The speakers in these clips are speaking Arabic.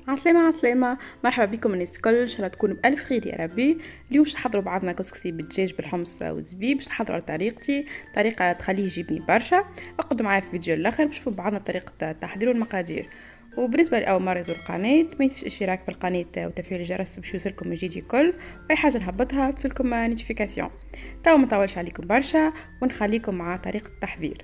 عسلامة عسلامة، مرحبا بكم الناس الكل. ان شاء الله تكونوا بألف خير يا ربي. اليوم باش نحضروا بعضنا كسكسي بالدجاج بالحمص والزبيب. باش نحضروا على طريقتي، طريقة تخليه يجيبني برشا. اقعدوا معايا في الفيديو الاخر باش نشوفوا بعضنا طريقة التحضير والمقادير. وبالنسبة لأول مرة يزور القناة، ما تنسوش الاشتراك في القناة وتفعيل الجرس باش يوصلكم الجديد الكل، واي حاجة نهبطها توصلكم نوتيفيكاسيون. تو ما طولش عليكم برشا ونخليكم مع طريقة التحضير.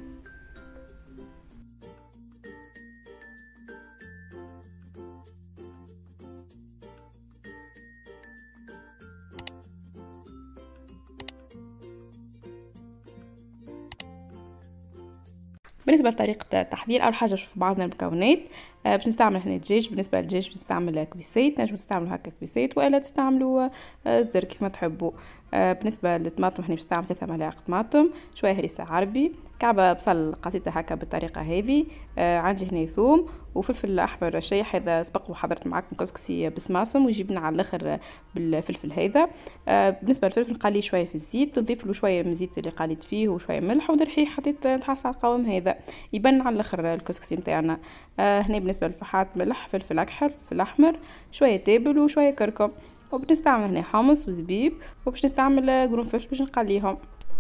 بالنسبه لطريقه التحضير، اول حاجه في بعضنا المكونات. باش نستعمل هنا الدجاج. بالنسبه للدجاج باش نستعمل كبيسات، نجم تستعملوا هكا كبيسات والا تستعملوا صدر كيف ما تحبوا. بالنسبه للطماطم هنا باش نستعمل 3 ملاعق طماطم، شويه هريسه عربي، كعبه بصل قطيتها هكا بالطريقه هذه. عندي هنا ثوم وفلفل احمر شيح، اذا سبق وحضرت معكم كسكسي بسماصم ويجيبنا على الاخر بالفلفل هذا. بالنسبه للفلفل نقليه شويه في الزيت، نضيف له شويه من الزيت اللي قليت فيه وشويه ملح ودرحيه، حطيت نتحصل على القوام هذا يبان على الاخر الكسكسي نتاعنا. هنا بالنسبه للفحات ملح، فلفل اكحل، فلفل احمر، شويه تابل وشويه كركم. وبنستعمل هنا حمص وزبيب، وباش نستعمل قرنفل باش نقليهم.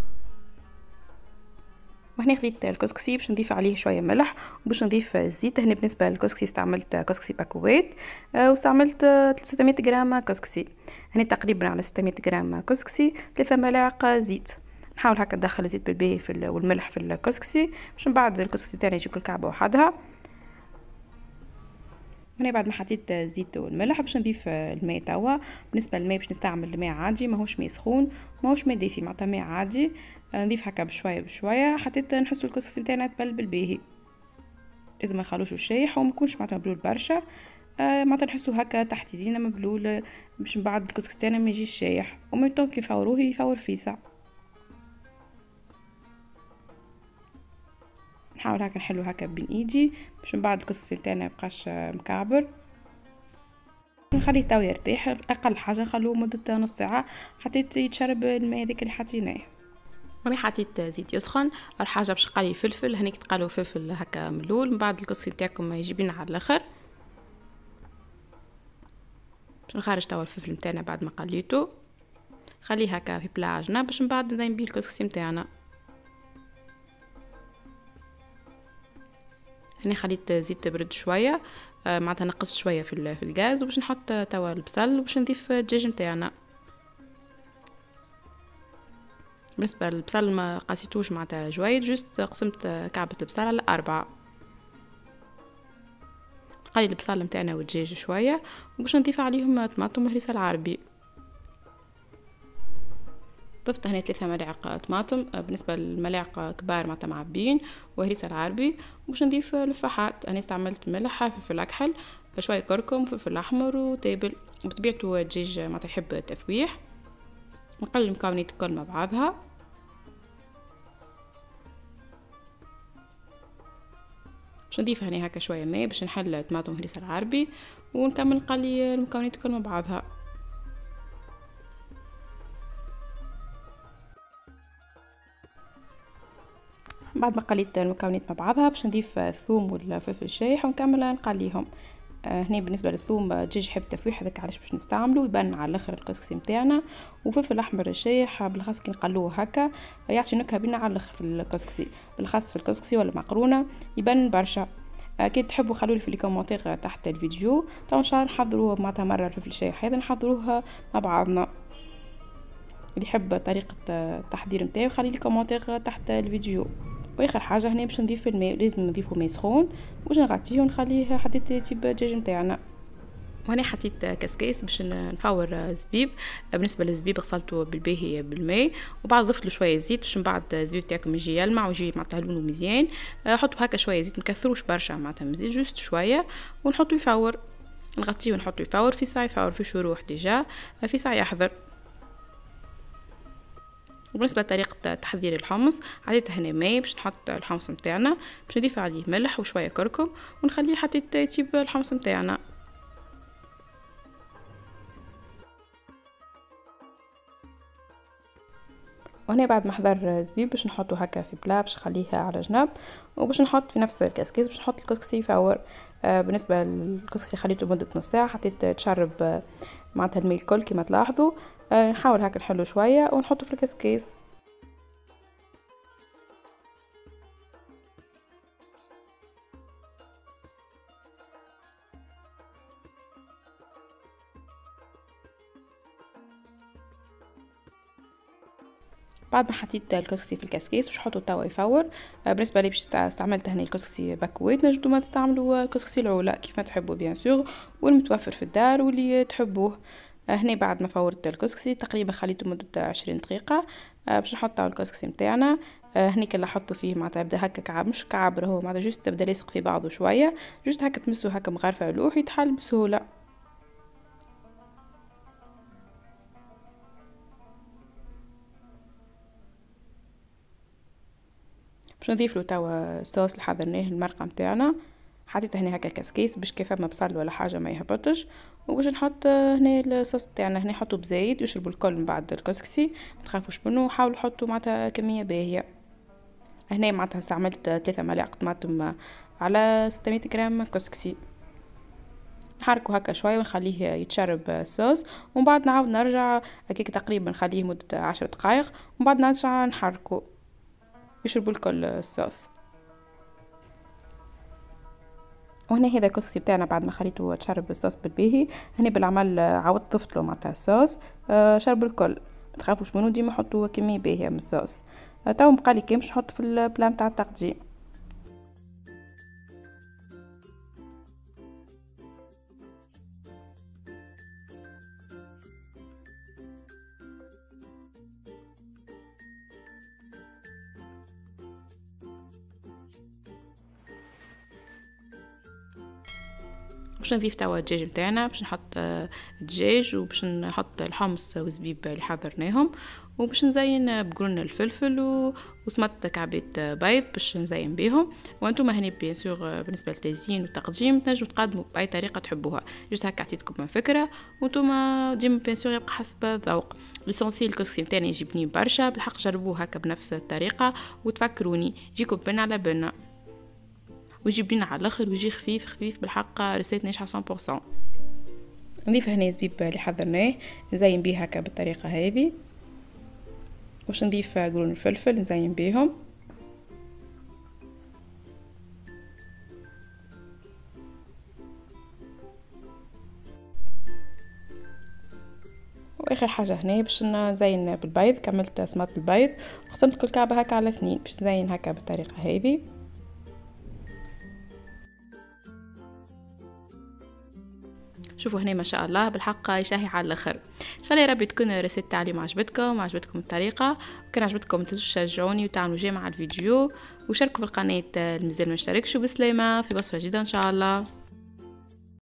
وهنا خليت الكسكسي باش نضيف عليه شويه ملح وباش نضيف الزيت. هنا بالنسبه للكسكسي استعملت كسكسي باكوات، واستعملت 300 غرام كسكسي. هنا تقريبا على 600 غرام كسكسي 3 ملاعق زيت. نحاول هكا ندخل الزيت بالباهي والملح في الكسكسي باش من بعد الكسكسي تاعي يجي كل كعبه وحدها. هنا بعد ما حطيت الزيت والملح باش نضيف الماء توا. بالنسبه للماء باش نستعمل الماء عادي، ماهوش ماء سخون ماهوش ماء دافي، معناتها ماء عادي. نضيف هكا بشويه بشويه حتى نحسوا الكسكسي نتاعنا تبل باهي. لازم ما نخلوش شايح وما يكونش معناتها مبلول برشا. معناتها نحسوا هكا تحت يدينا مبلول باش من بعد الكسكسي تاعنا ما يجيش شايح. ومن كي نفوروه يفور فيسع. نحاول هكا نحلو هكا بين ايدي باش من بعد الكسكسي تاعنا مبقاش مكعبر. نخليه تو يرتاح، اقل حاجه نخلوه مده نص ساعه حتى يتشرب الماء هذاك اللي حطيناه. راني حطيت زيت يسخن. اول حاجه باش نقلي فلفل، هنيك تقلوا فلفل هكا ملول. من بعد الكسكسي تاعكم يجي بينا على الاخر. باش نخرج توا الفلفل نتاعنا بعد ما قليته، خليه هكا في بلا جنب باش من بعد نزين بيه الكسكسي نتاعنا. هنا خليت زيت برد شويه، معناتها نقص شويه في الغاز، وباش نحط توا البصل وباش نضيف الدجاج نتاعنا. بالنسبه للبصل ما قاسيتوش معناتها جويد، جوست قسمت كعبه البصل على 4. نقلي البصل نتاعنا والدجاج شويه وباش نضيف عليهم طماطم وهريسه العربي. ضفت هنا 3 ملاعق طماطم، بالنسبه للملاعق كبار معناتها معبين، وهريسه العربي. وباش نضيف الفحات، انا استعملت ملح، فلفل اكحل، شويه كركم، فلفل احمر وتابل. بطبيعته الدجاج معناتها يحب التفويح. نقلي المكونات الكل مع بعضها. باش نضيف هنا هكا شويه ماء باش نحل الطماطم وهريسه العربي، ونكمل نقلي المكونات الكل مع بعضها. بعد ما قليت المكونات مع بعضها باش نضيف الثوم والفلفل الشايح ونكمل نقليهم. هنا بالنسبه للثوم الدجاج يحب التفويح، هذاك علاش باش نستعملو يبان على الاخر الكسكسي نتاعنا. وفلفل احمر الشايح بالخاص كي نقلوه هكا يعطي نكهه بينا على الاخر في الكسكسي، بالخاص في الكسكسي ولا مقرونه يبان برشا. كي تحبوا خلولي في الكومنتير تحت الفيديو. تو ان شاء الله نحضروه معناتها مره الفلفل الشايح هذا نحضروه مع بعضنا. اللي يحب طريقه التحضير نتاعو خلي لي كومنتير تحت الفيديو. واخر حاجه هنا باش نضيف الماء، لازم نضيفه ماء سخون باش نغطيه ونخليه حطيت تيب الدجاج نتاعنا. وهنا حطيت كسكاس باش نفور زبيب. بالنسبه للزبيب غسلته بالباهي بالماء، وبعد ضفت له شويه زيت باش من بعد الزبيب تاعكم يجي يلمع ويجي معناتها لونه مزيان. حطوا هكا شويه زيت، مكثروش برشا معناتها مزيان، جوست شويه ونحطه يفور. نغطيه ونحطه يفور في ساعه، يفور في شروح ديجا في ساعه يحضر. وبالنسبه لطريقه تحضير الحمص، عطيت هنا ماء باش نحط الحمص نتاعنا، باش نضيف عليه ملح وشويه كركم ونخليه حتى يطيب الحمص نتاعنا. وهنا بعد ما حضر زبيب باش نحطه هكا في بلا باش نخليه على جنب، وباش نحط في نفس الكاسكيز باش نحط الكسكسي يفور. بالنسبه للكسكسي خليته مده نص ساعه، حطيت تشرب معناتها الماء الكل كما تلاحظوا. نحاول هكا نحلو شويه ونحطه في الكسكيس. بعد ما حطيت الكسكسي في الكسكيس باش نحطو توا يفور. بالنسبه لي باش استعملت هنا الكسكسي بكويت، نجدو ما تستعملوا الكسكسي العلا كيف ما تحبوا بيان سور، والمتوفر في الدار واللي تحبوه. هنا بعد ما فورت الكسكسي تقريبا خليته مده 20 دقيقه. باش نحطو الكسكسي نتاعنا. هني كلا حطوا فيه معناتها يبدا هكا كعب، مش كعب راهو معناتها جوست تبدا لاصق في بعضه شويه، جوست هكا تمسو هكا مغرفه علوه يتحل بسهوله. باش نضيف له توا الصوص اللي حضرناه المرقه نتاعنا. حطيت هنا هكا كسكيس باش كيف ما بصل ولا حاجه ما يهبطش. وباش نحط هنا الصوص تاعنا، هنا نحطه بزايد يشربوا الكل من بعد الكسكسي، ما تخافوش منه، حاولوا حطوا معناتها كميه باهيه. هنا معناتها استعملت 3 ملاعق طماطم على 600 غرام كسكسي. نحركه هكا شويه ونخليه يتشرب الصوص، ومن بعد نعاود نرجع هكاك تقريبا نخليه مده 10 دقائق، ومن بعد نرجع نحركه يشربوا الكل الصوص. وهنا هذا الكسكسي بتاعنا بعد ما خليته تشرب الصوص بالباهي، هنا بالعمل عاودت ضفت له معناتها الصوص. شرب الكل، ما تخافوش منه، ديما حطوا كميه باهيه من الصوص. تو بقالي كام باش نحط في البلان تاع التقديم. باش نضيف توا الدجاج نتاعنا، باش نحط الدجاج، وباش نحط الحمص والزبيب اللي حضرناهم، وباش نزين بقرون الفلفل وسمط كعبات بيض باش نزين بيهم. وانتم هني بيان سور بالنسبه للتزيين والتقديم تنجموا تقدموا باي طريقه تحبوها، جست هكا عطيتكم فكره، وانتم ديما بيان سور يبقى حسب الذوق. ليسونسيال الكسكسي نتاعنا يجيبني برشا بالحق، جربوه هكا بنفس الطريقه وتفكروني يجيكم بن على بن، ويجي بلينا على الاخر ويجي خفيف خفيف بالحق، رسالة ناجحة 100%. نضيف هنا زبيب اللي حضرناه نزين بيه هكا بالطريقة هذه، واش نضيف قرون الفلفل نزين بيهم، واخر حاجه هنا باش نزين بالبيض. كملت سمط البيض وقسمت كل كعبه هكا على 2 باش نزين هكا بالطريقه هذه. شوفوا هنا ما شاء الله بالحق يشهي على الاخر. ان شاء الله يا ربي تكون رسالة التعليم عجبتكم الطريقه، وكان عجبتكم ما تنسوش تشجعوني وتعملوا جيم على الفيديو، وشاركوا في القناه المازال ما اشتركش. وبسلامه في وصفه جديده ان شاء الله.